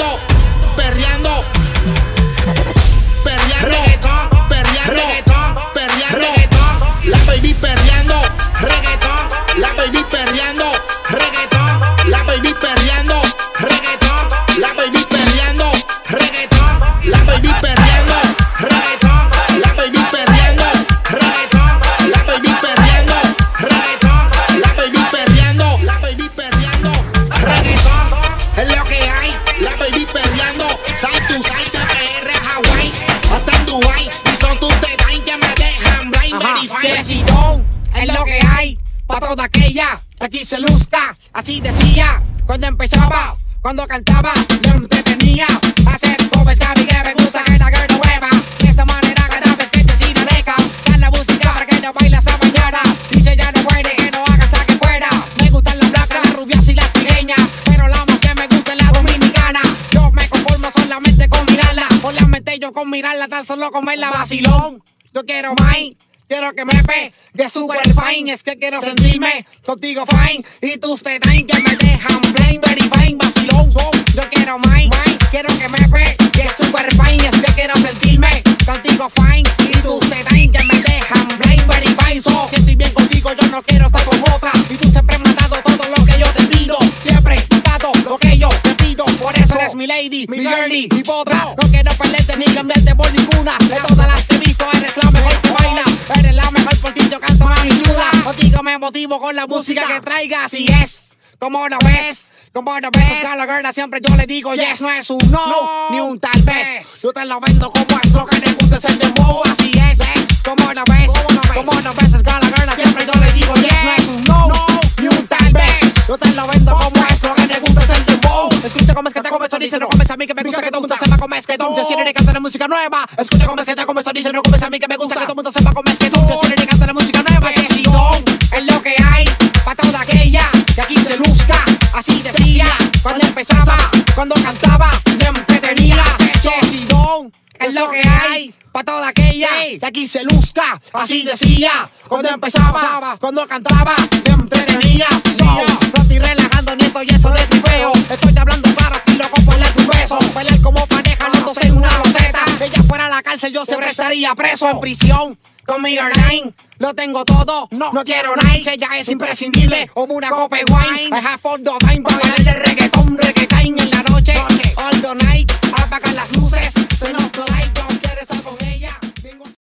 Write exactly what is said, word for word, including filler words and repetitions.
perreando, perreando, perreando, reggaetón, perreando, reggaetón, perreando, reggaetón, la baby perreando, reggaetón, la baby perreando, reggaetón, la baby perreando, reggaetón, la baby perreando, reggaetón, la baby perreando, reggaetón, la baby perreando, reggaetón, la baby perreando, reggaetón, la baby perreando, la baby perreando, reggaetón, es lo que hay, la baby perreando, side to side de P R a Hawaii, hasta en Dubai, y son tus detalles que me dejan blind verify. Decidón, es lo que hay, pa' toda aquella que aquí se luzca, así decía, cuando empezaba, cuando cantaba, me entretenía, hacer covers que a mí que me gusta que la girl no mueva, de esta manera cada vez que te siga deja, dar la música para que no baile hasta mañana, dice ya no puede que no haga hasta que fuera, me gustan las blancas, las rubias y las pequeñas, pero la más que me gusta es la dominicana, yo me conformo solamente con mirarla, solamente yo con mirarla, tan solo con verla vacilón, yo quiero más. Quiero que me pegue super fine, es que quiero sentirme contigo fine. Y tus detalles que me dejan blind, very fine, vacilón. Yo quiero más, quiero que me pegue super fine, es que quiero sentirme contigo fine. Y tus detalles que me dejan blind, very fine. So, si estoy bien contigo, yo no quiero estar con otra. Y tú siempre me has dado todo lo que yo te pido. Siempre me has dado lo que yo te pido. Por eso eres mi lady, mi girlie, mi potra. No quiero perderte ni cambiarte por ninguna. De todas las que he visto, eres la mejor que baila. Eres la mejor por ti, yo canto a mi chula. Contigo me motivo con la música que traigas. Y es como una vez, como una vez. Gallagher siempre yo le digo yes, no es un no, no, ni un tal vez. Yo te lo vendo como es, lo que te gusta es el dembow. Así es, como una vez, como una vez. Gallagher siempre yo le digo yes, no es un no, no, ni un tal vez. Yo te lo vendo como es, lo que te gusta es el dembow. Escucha cómo es que te comes, dice no comes a mí que me gusta que todo mundo sepa cómo es que tú. Yo quiero cantar música nueva. Escucha cómo es que te comes, dice no comes a mí que me gusta que todo mundo sepa cómo es que tú. Yo quiero cantar música nueva. Decidón, es lo que hay, pa' toda aquella que aquí se luzca. Así decía, cuando empezaba, cuando cantaba, me entretenía. Decidón, es lo que hay, pa' toda aquella que aquí se luzca. Así decía, cuando empezaba, cuando cantaba, me entretenía. So, no estoy relajando ni estoy eso de tripeo. Estoy hablando claro, estoy loco por darle tu beso. Pelear como pareja, los dos en una loseta. Ella fuera a la cárcel, yo siempre estaría preso. En prisión, con mi girl, lo tengo todo, no, no quiero nice. Ella es imprescindible, como una copa de wine. I have all the time para bailar de reggaetón, reggaetón en la noche. All the night, apagar las luces, turn off the light.